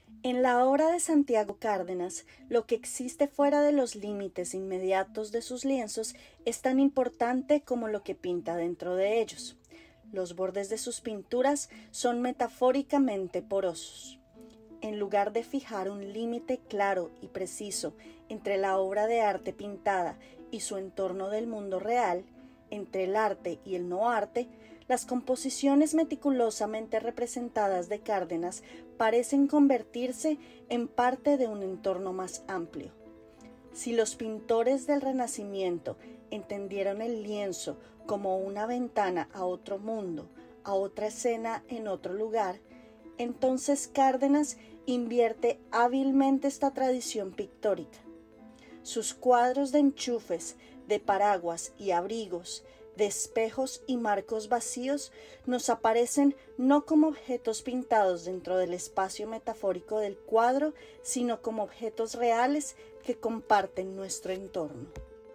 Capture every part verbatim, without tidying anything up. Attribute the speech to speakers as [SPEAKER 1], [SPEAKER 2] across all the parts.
[SPEAKER 1] En la obra de Santiago Cárdenas, lo que existe fuera de los límites inmediatos de sus lienzos es tan importante como lo que pinta dentro de ellos. Los bordes de sus pinturas son metafóricamente porosos. En lugar de fijar un límite claro y preciso entre la obra de arte pintada y su entorno del mundo real, entre el arte y el no arte, las composiciones meticulosamente representadas de Cárdenas parecen convertirse en parte de un entorno más amplio. Si los pintores del Renacimiento entendieron el lienzo como una ventana a otro mundo, a otra escena en otro lugar, entonces Cárdenas invierte hábilmente esta tradición pictórica. Sus cuadros de enchufes, de paraguas y abrigos, de espejos y marcos vacíos, nos aparecen no como objetos pintados dentro del espacio metafórico del cuadro, sino como objetos reales que comparten nuestro entorno.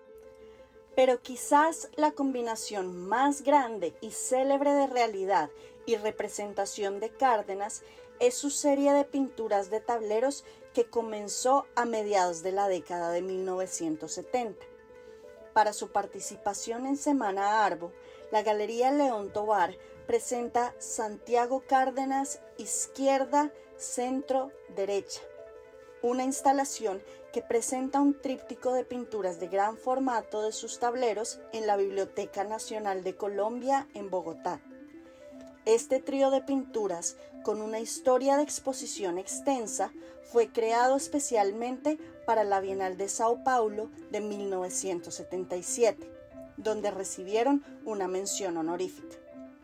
[SPEAKER 1] Pero quizás la combinación más grande y célebre de realidad y representación de Cárdenas es su serie de pinturas de tableros que comenzó a mediados de la década de mil novecientos setenta. Para su participación en Semana Arbo, la Galería León Tovar presenta Santiago Cárdenas Izquierda, Centro, Derecha, una instalación que presenta un tríptico de pinturas de gran formato de sus tableros en la Biblioteca Nacional de Colombia en Bogotá. Este trío de pinturas, con una historia de exposición extensa, fue creado especialmente para la Bienal de Sao Paulo de mil novecientos setenta y siete, donde recibieron una mención honorífica.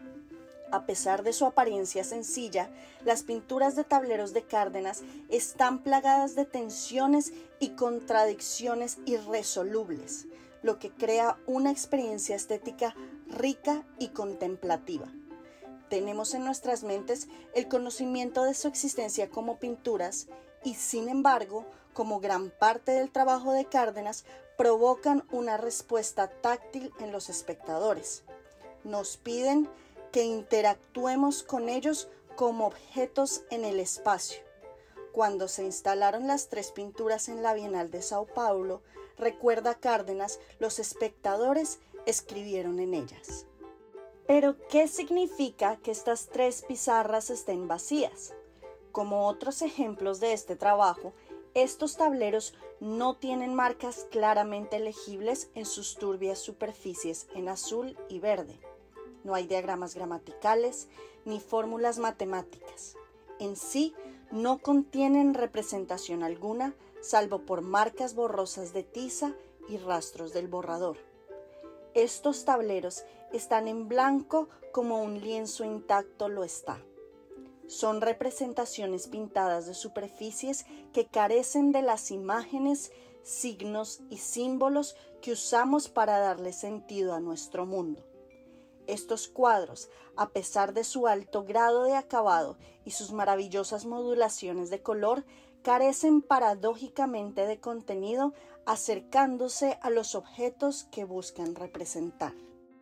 [SPEAKER 1] A pesar de su apariencia sencilla, las pinturas de tableros de Cárdenas están plagadas de tensiones y contradicciones irresolubles, lo que crea una experiencia estética rica y contemplativa. Tenemos en nuestras mentes el conocimiento de su existencia como pinturas y, sin embargo, como gran parte del trabajo de Cárdenas, provocan una respuesta táctil en los espectadores. Nos piden que interactuemos con ellos como objetos en el espacio. Cuando se instalaron las tres pinturas en la Bienal de Sao Paulo, recuerda Cárdenas, los espectadores escribieron en ellas. Pero, ¿qué significa que estas tres pizarras estén vacías? Como otros ejemplos de este trabajo, estos tableros no tienen marcas claramente legibles en sus turbias superficies en azul y verde. No hay diagramas gramaticales ni fórmulas matemáticas. En sí, no contienen representación alguna, salvo por marcas borrosas de tiza y rastros del borrador. Estos tableros están en blanco como un lienzo intacto lo está. Son representaciones pintadas de superficies que carecen de las imágenes, signos y símbolos que usamos para darle sentido a nuestro mundo. Estos cuadros, a pesar de su alto grado de acabado y sus maravillosas modulaciones de color, carecen paradójicamente de contenido, acercándose a los objetos que buscan representar.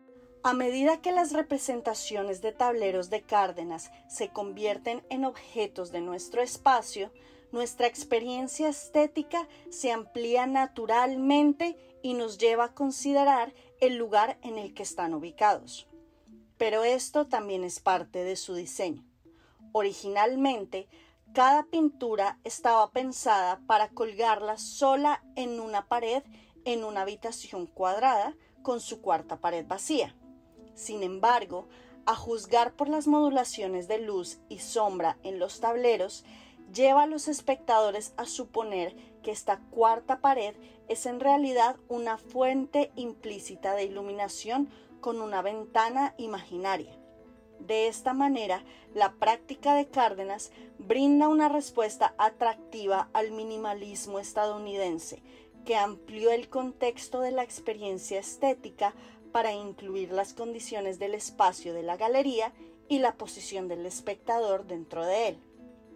[SPEAKER 1] A medida que las representaciones de tableros de Cárdenas se convierten en objetos de nuestro espacio, nuestra experiencia estética se amplía naturalmente y nos lleva a considerar el lugar en el que están ubicados. Pero esto también es parte de su diseño. Originalmente, cada pintura estaba pensada para colgarla sola en una pared en una habitación cuadrada con su cuarta pared vacía. Sin embargo, a juzgar por las modulaciones de luz y sombra en los tableros, lleva a los espectadores a suponer que esta cuarta pared es en realidad una fuente implícita de iluminación con una ventana imaginaria. De esta manera, la práctica de Cárdenas brinda una respuesta atractiva al minimalismo estadounidense, que amplió el contexto de la experiencia estética para incluir las condiciones del espacio de la galería y la posición del espectador dentro de él.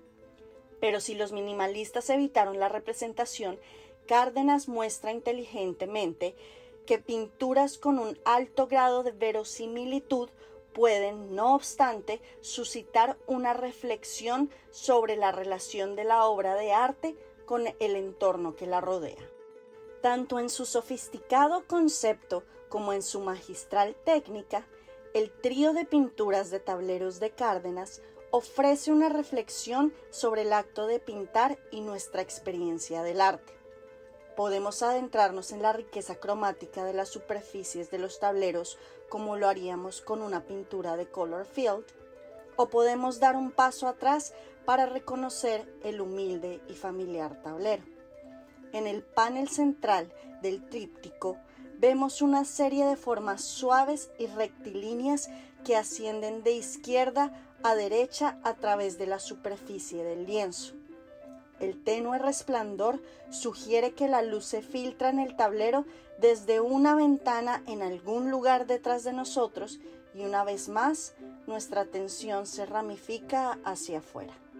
[SPEAKER 1] Pero si los minimalistas evitaron la representación, Cárdenas muestra inteligentemente que pinturas con un alto grado de verosimilitud pueden, no obstante, suscitar una reflexión sobre la relación de la obra de arte con el entorno que la rodea. Tanto en su sofisticado concepto como en su magistral técnica, el trío de pinturas de tableros de Cárdenas ofrece una reflexión sobre el acto de pintar y nuestra experiencia del arte. Podemos adentrarnos en la riqueza cromática de las superficies de los tableros como lo haríamos con una pintura de color field, o podemos dar un paso atrás para reconocer el humilde y familiar tablero. En el panel central del tríptico vemos una serie de formas suaves y rectilíneas que ascienden de izquierda a derecha a través de la superficie del lienzo. El tenue resplandor sugiere que la luz se filtra en el tablero desde una ventana en algún lugar detrás de nosotros y una vez más nuestra atención se ramifica hacia afuera.